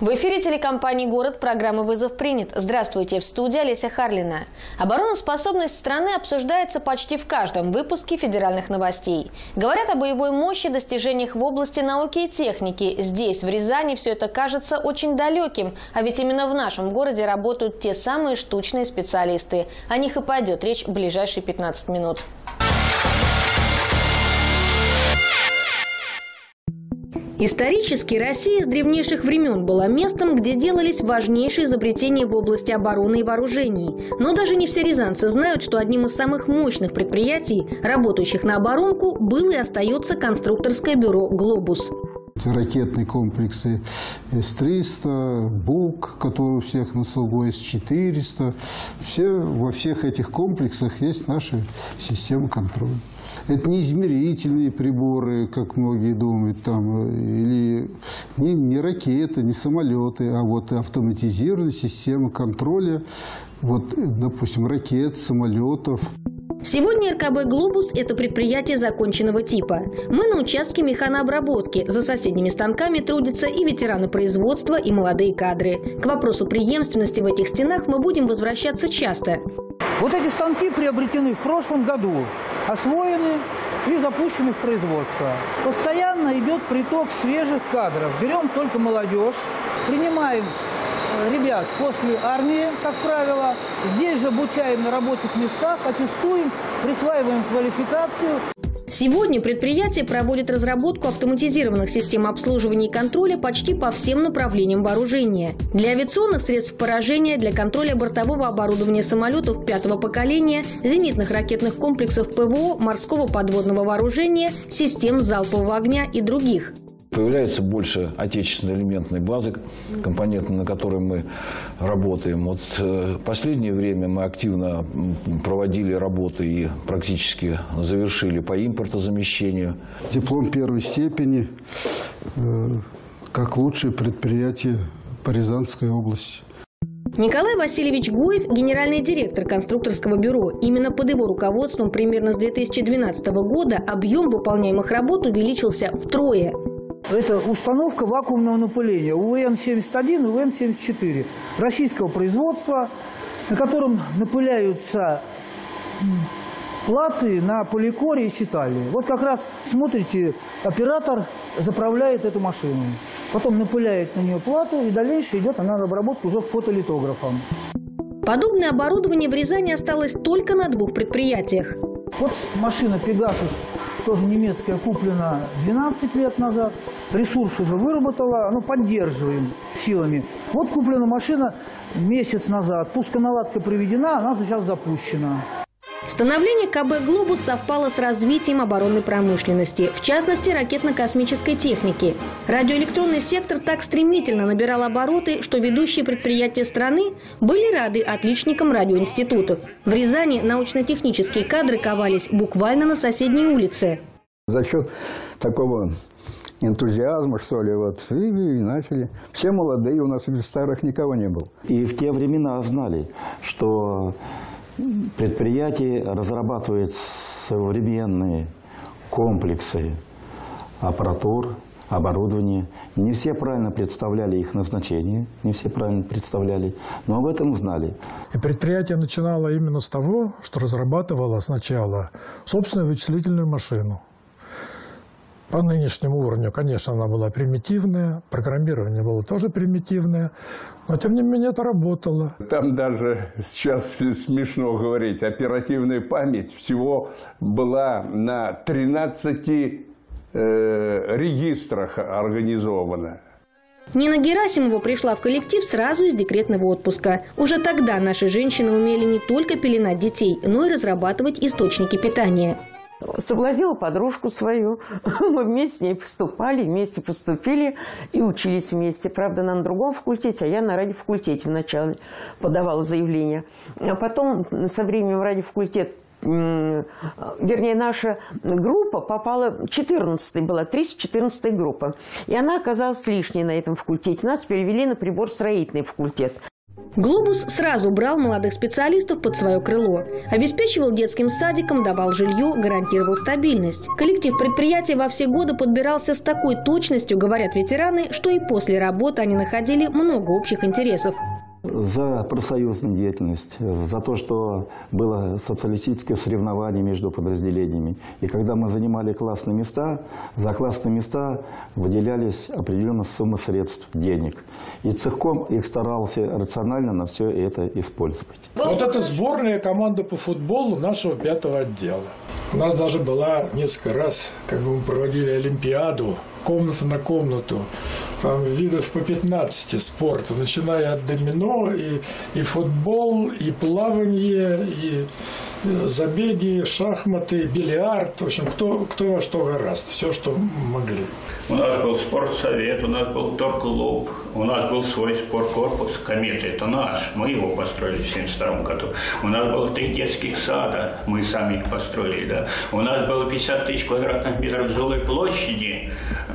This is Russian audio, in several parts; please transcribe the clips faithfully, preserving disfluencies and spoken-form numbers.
В эфире телекомпании «Город» программа «Вызов принят». Здравствуйте, в студии Олеся Харлина. Обороноспособность страны обсуждается почти в каждом выпуске федеральных новостей. Говорят о боевой мощи, достижениях в области науки и техники. Здесь, в Рязани, все это кажется очень далеким. А ведь именно в нашем городе работают те самые штучные специалисты. О них и пойдет речь в ближайшие пятнадцать минут. Исторически Россия с древнейших времен была местом, где делались важнейшие изобретения в области обороны и вооружений. Но даже не все рязанцы знают, что одним из самых мощных предприятий, работающих на оборонку, было и остается конструкторское бюро «Глобус». Ракетные комплексы эс триста, БУК, который у всех на слугу, эс четыреста. Все, во всех этих комплексах есть наши системы контроля. Это не измерительные приборы, как многие думают, там, или не, не ракеты, не самолеты, а вот автоматизированная система контроля, вот, допустим, ракет, самолетов. Сегодня эр ка бэ «Глобус» – это предприятие законченного типа. Мы на участке механообработки. За соседними станками трудятся и ветераны производства, и молодые кадры. К вопросу преемственности в этих стенах мы будем возвращаться часто. Вот эти станки приобретены в прошлом году, освоены и запущены в производство. Постоянно идет приток свежих кадров. Берем только молодежь, принимаем ребят после армии, как правило. Здесь же обучаем на рабочих местах, аттестуем, присваиваем квалификацию. Сегодня предприятие проводит разработку автоматизированных систем обслуживания и контроля почти по всем направлениям вооружения. Для авиационных средств поражения, для контроля бортового оборудования самолетов пятого поколения, зенитных ракетных комплексов пэ вэ о, морского подводного вооружения, систем залпового огня и других. Появляется больше отечественной элементной базы, компоненты, на которой мы работаем. Вот в последнее время мы активно проводили работы и практически завершили по импортозамещению. Диплом первой степени как лучшее предприятие по Рязанской области. Николай Васильевич Гуев – генеральный директор конструкторского бюро. Именно под его руководством примерно с две тысячи двенадцатого года объем выполняемых работ увеличился втрое. Это установка вакуумного напыления у эн семьдесят один и у эн семьдесят четыре российского производства, на котором напыляются платы на поликоре и ситалии. Вот как раз, смотрите, оператор заправляет эту машину, потом напыляет на нее плату, и дальше идет она на обработку уже фотолитографом. Подобное оборудование в Рязани осталось только на двух предприятиях. Вот машина «Пегасус», тоже немецкая, куплена двенадцать лет назад. Ресурс уже выработала, ну, поддерживаем силами. Вот куплена машина месяц назад, пусконаладка приведена, она сейчас запущена. Становление ка бэ «Глобус» совпало с развитием оборонной промышленности, в частности, ракетно-космической техники. Радиоэлектронный сектор так стремительно набирал обороты, что ведущие предприятия страны были рады отличникам радиоинститутов. В Рязани научно-технические кадры ковались буквально на соседней улице. За счет такого энтузиазма, что ли, вот, и, и начали. Все молодые, у нас старых никого не было. И в те времена знали, что предприятие разрабатывает современные комплексы аппаратур, оборудования. Не все правильно представляли их назначение, не все правильно представляли, но об этом знали. И предприятие начинало именно с того, что разрабатывало сначала собственную вычислительную машину. По нынешнему уровню, конечно, она была примитивная, программирование было тоже примитивное, но тем не менее это работало. Там даже сейчас смешно говорить, оперативная память всего была на тринадцати э, регистрах организована. Нина Герасимова пришла в коллектив сразу из декретного отпуска. Уже тогда наши женщины умели не только пеленать детей, но и разрабатывать источники питания. Согласила подружку свою, мы вместе с ней поступали, вместе поступили и учились вместе. Правда, она на другом факультете, а я на радиофакультете вначале подавала заявление. А потом со временем радиофакультет, вернее, наша группа попала, четырнадцатой была, тридцать четырнадцатая группа. И она оказалась лишней на этом факультете. Нас перевели на приборостроительный факультет. «Глобус» сразу брал молодых специалистов под свое крыло. Обеспечивал детским садиком, давал жилье, гарантировал стабильность. Коллектив предприятия во все годы подбирался с такой точностью, говорят ветераны, что и после работы они находили много общих интересов. За профсоюзную деятельность, за то, что было социалистическое соревнование между подразделениями. И когда мы занимали классные места, за классные места выделялись определенные суммы средств, денег. И цехком их старался рационально на все это использовать. Вот это сборная команда по футболу нашего пятого отдела. У нас даже была несколько раз, как бы мы проводили олимпиаду, комната на комнату, там видов по пятнадцати спорта, начиная от домино, и, и футбол, и плавание, и забеги, шахматы, бильярд. В общем, кто, кто во что гораст, все, что могли. У нас был спортсовет, у нас был торг-клуб, у нас был свой спорткорпус «Комета». Это наш, мы его построили в семьдесят втором году. У нас было три детских сада, мы сами их построили. Да. У нас было пятьдесят тысяч квадратных метров жилой площади,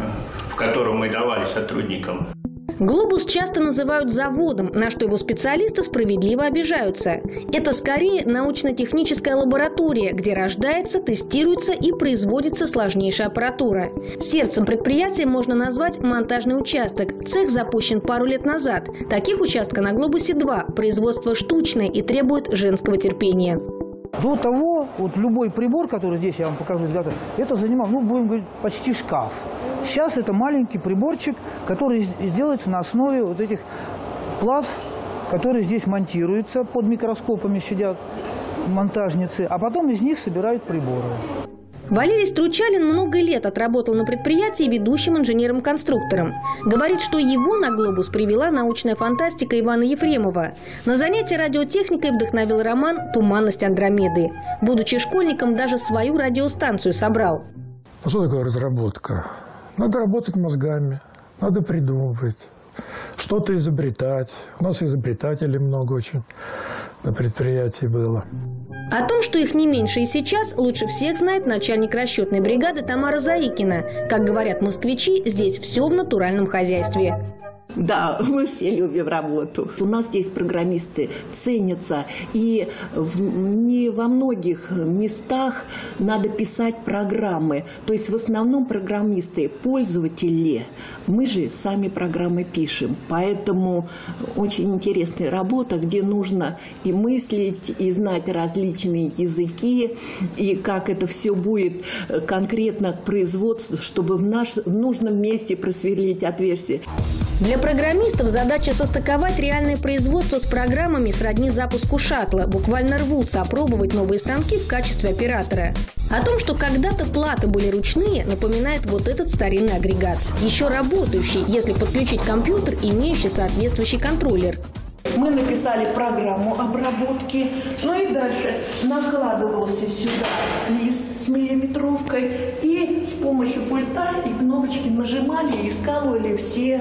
в которую мы давали сотрудникам. «Глобус» часто называют заводом, на что его специалисты справедливо обижаются. Это скорее научно-техническая лаборатория, где рождается, тестируется и производится сложнейшая аппаратура. Сердцем предприятия можно назвать монтажный участок. Цех запущен пару лет назад. Таких участков на «Глобусе» два. Производство штучное и требует женского терпения. До того, вот любой прибор, который здесь я вам покажу, это занимал, ну, будем говорить, почти шкаф. Сейчас это маленький приборчик, который сделается на основе вот этих плат, которые здесь монтируются, под микроскопами сидят монтажницы, а потом из них собирают приборы. Валерий Стручалин много лет отработал на предприятии ведущим инженером-конструктором. Говорит, что его на «Глобус» привела научная фантастика Ивана Ефремова. На занятия радиотехникой вдохновил роман «Туманность Андромеды». Будучи школьником, даже свою радиостанцию собрал. Что такое разработка? Надо работать мозгами, надо придумывать, что-то изобретать. У нас изобретателей много очень на предприятии было. О том, что их не меньше и сейчас, лучше всех знает начальник расчетной бригады Тамара Заикина. Как говорят москвичи, здесь все в натуральном хозяйстве. Да, мы все любим работу. У нас здесь программисты ценятся, и в, не во многих местах надо писать программы. То есть в основном программисты, пользователи. Мы же сами программы пишем. Поэтому очень интересная работа, где нужно и мыслить, и знать различные языки, и как это все будет конкретно к производству, чтобы в, наш, в нужном месте просверлить отверстие. Для программистов задача состыковать реальное производство с программами сродни запуску шаттла. Буквально рвутся опробовать новые станки в качестве оператора. О том, что когда-то платы были ручные, напоминает вот этот старинный агрегат. Еще работающий, если подключить компьютер, имеющий соответствующий контроллер. Мы написали программу обработки, ну и дальше накладывался сюда лист с миллиметровкой, и с помощью пульта и кнопочки нажимали и скалывали все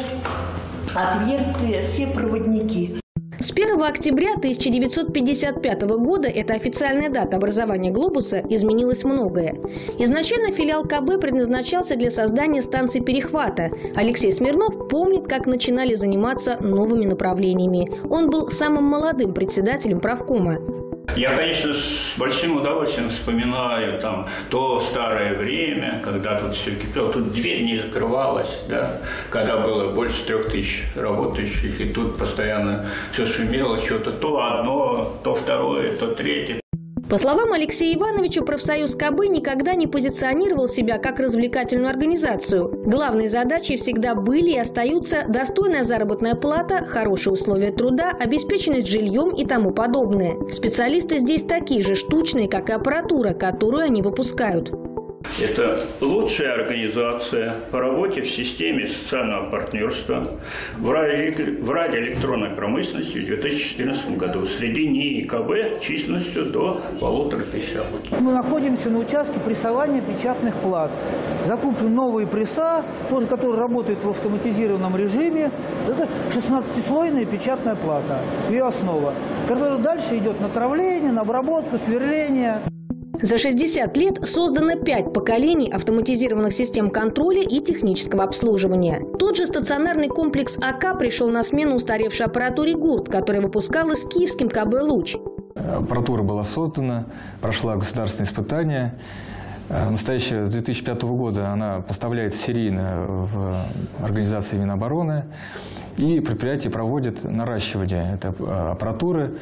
отверстия, все проводники. С первого октября тысяча девятьсот пятьдесят пятого года, это официальная дата образования «Глобуса», изменилось многое. Изначально филиал КБ предназначался для создания станции перехвата. Алексей Смирнов помнит, как начинали заниматься новыми направлениями. Он был самым молодым председателем правкома. Я, конечно, с большим удовольствием вспоминаю там то старое время, когда тут все кипело, тут дверь не закрывалась, да, когда было больше трех тысяч работающих, и тут постоянно все шумело, что-то то одно, то второе, то третье. По словам Алексея Ивановича, профсоюз КБ никогда не позиционировал себя как развлекательную организацию. Главной задачей всегда были и остаются достойная заработная плата, хорошие условия труда, обеспеченность жильем и тому подобное. Специалисты здесь такие же штучные, как и аппаратура, которую они выпускают. Это лучшая организация по работе в системе социального партнерства в радиоэлектронной промышленности в две тысячи четырнадцатом году. Среди НИИ и КБ численностью до полутора тысяч. Мы находимся на участке прессования печатных плат. Закуплен новые пресса, тоже которые работают в автоматизированном режиме. Это шестнадцатислойная печатная плата, ее основа, которая дальше идет на травление, на обработку, сверление. За шестьдесят лет создано пять поколений автоматизированных систем контроля и технического обслуживания. Тот же стационарный комплекс АК пришел на смену устаревшей аппаратуре ГУРТ, которая выпускалась киевским КБ «Луч». Аппаратура была создана, прошла государственные испытания. В настоящее, с две тысячи пятого года она поставляется серийно в организации Минобороны. И предприятие проводит наращивание этой аппаратуры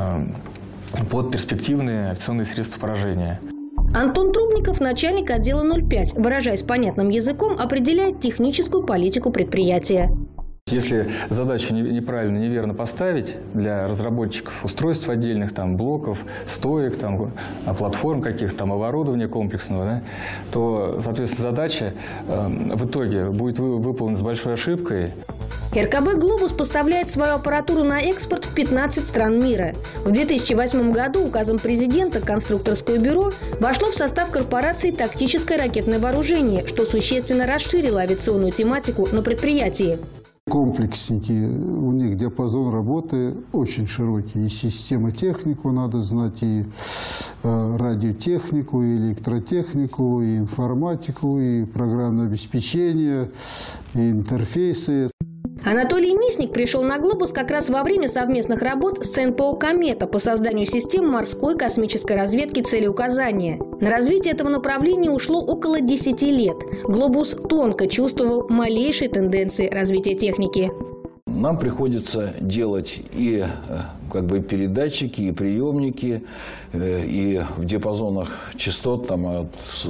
под перспективные авиационные средства поражения. Антон Трубников, начальник отдела ноль пять, выражаясь понятным языком, определяет техническую политику предприятия. Если задачу неправильно, неверно поставить для разработчиков устройств отдельных, там, блоков, стоек, там, платформ каких-то, там, оборудования комплексного, да, то, соответственно, задача э, в итоге будет выполнена с большой ошибкой. РКБ «Глобус» поставляет свою аппаратуру на экспорт в пятнадцать стран мира. В две тысячи восьмом году указом президента конструкторское бюро вошло в состав корпорации «Тактическое ракетное вооружение», что существенно расширило авиационную тематику на предприятии. Комплексники, у них диапазон работы очень широкий. И системотехнику надо знать, и э, радиотехнику, и электротехнику, и информатику, и программное обеспечение, и интерфейсы. Анатолий Мисник пришел на «Глобус» как раз во время совместных работ с ЦНПО «Комета» по созданию систем морской космической разведки целеуказания. На развитие этого направления ушло около десяти лет. «Глобус» тонко чувствовал малейшие тенденции развития техники. Нам приходится делать и как бы передатчики, и приемники, и в диапазонах частот там, от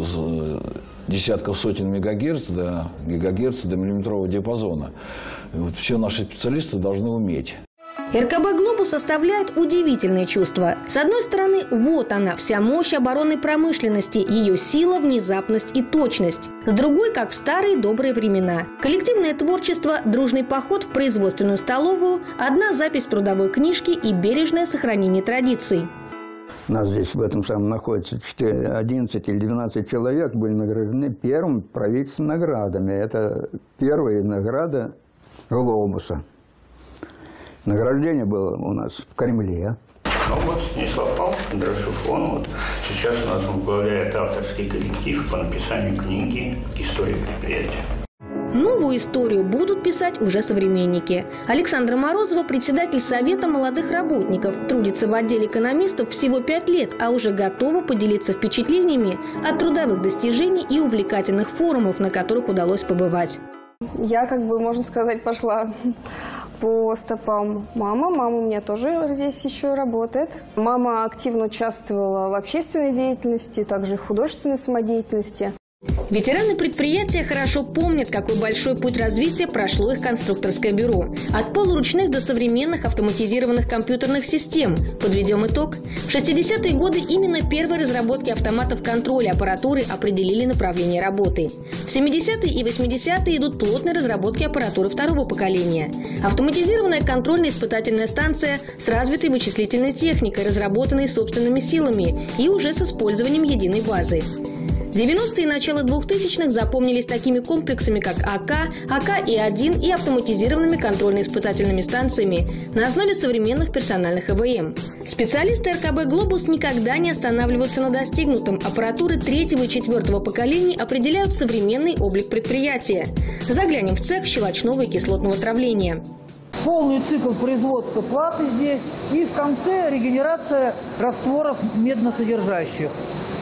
десятков сотен мегагерц до гигагерц до миллиметрового диапазона. И вот все наши специалисты должны уметь. РКБ «Глобус» составляет удивительные чувства. С одной стороны, вот она, вся мощь оборонной промышленности, ее сила, внезапность и точность. С другой, как в старые добрые времена. Коллективное творчество, дружный поход в производственную столовую, одна запись в трудовой книжке и бережное сохранение традиций. У нас здесь в этом самом находится одиннадцать или двенадцать человек, были награждены первыми правительственными наградами. Это первая награда «Глобуса». Награждение было у нас в Кремле. Ну вот Станислав Павлович Кондрашов, он вот сейчас у нас возглавляет авторский коллектив по написанию книги «История предприятия». Новую историю будут писать уже современники. Александра Морозова, председатель Совета молодых работников, трудится в отделе экономистов всего пять лет, а уже готова поделиться впечатлениями от трудовых достижений и увлекательных форумов, на которых удалось побывать. Я, как бы, можно сказать, пошла по стопам мамы. Мама у меня тоже здесь еще работает. Мама активно участвовала в общественной деятельности, также в художественной самодеятельности. Ветераны предприятия хорошо помнят, какой большой путь развития прошло их конструкторское бюро. От полуручных до современных автоматизированных компьютерных систем. Подведем итог. В шестидесятые годы именно первые разработки автоматов контроля аппаратуры определили направление работы. В семидесятые и восьмидесятые идут плотные разработки аппаратуры второго поколения. Автоматизированная контрольно-испытательная станция с развитой вычислительной техникой, разработанной собственными силами и уже с использованием единой базы. девяностые и начало двухтысячных запомнились такими комплексами, как АК, АК-И один и автоматизированными контрольно-испытательными станциями на основе современных персональных ЭВМ. Специалисты РКБ «Глобус» никогда не останавливаются на достигнутом. Аппаратуры третьего и четвертого поколений определяют современный облик предприятия. Заглянем в цех щелочного и кислотного травления. Полный цикл производства платы здесь и в конце регенерация растворов медносодержащих,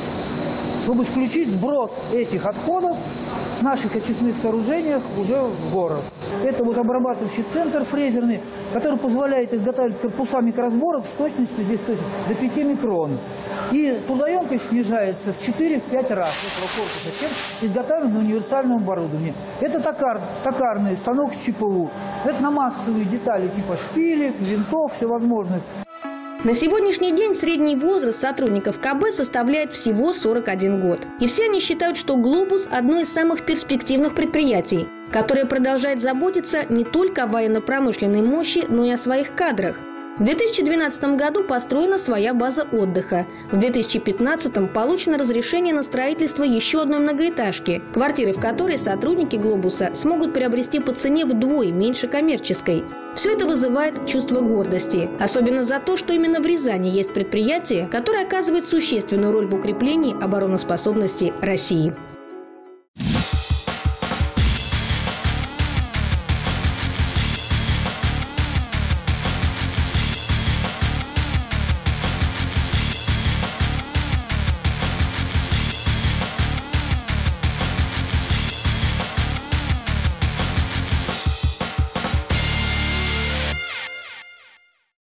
чтобы исключить сброс этих отходов с наших очистных сооружений уже в город. Это вот обрабатывающий центр фрезерный, который позволяет изготавливать корпуса микроразборок с точностью здесь то есть, до пяти микрон. И трудоемкость снижается в четыре-пять раз этого корпуса, чем изготавливаем на универсальном оборудовании. Это токар, токарный станок с ЧПУ. Это на массовые детали типа шпилек, винтов, всевозможных. На сегодняшний день средний возраст сотрудников КБ составляет всего сорок один год. И все они считают, что «Глобус» – одно из самых перспективных предприятий, которое продолжает заботиться не только о военно-промышленной мощи, но и о своих кадрах. В две тысячи двенадцатом году построена своя база отдыха. В две тысячи пятнадцатом получено разрешение на строительство еще одной многоэтажки, квартиры в которой сотрудники «Глобуса» смогут приобрести по цене вдвое меньше коммерческой. Все это вызывает чувство гордости. Особенно за то, что именно в Рязани есть предприятие, которое оказывает существенную роль в укреплении обороноспособности России.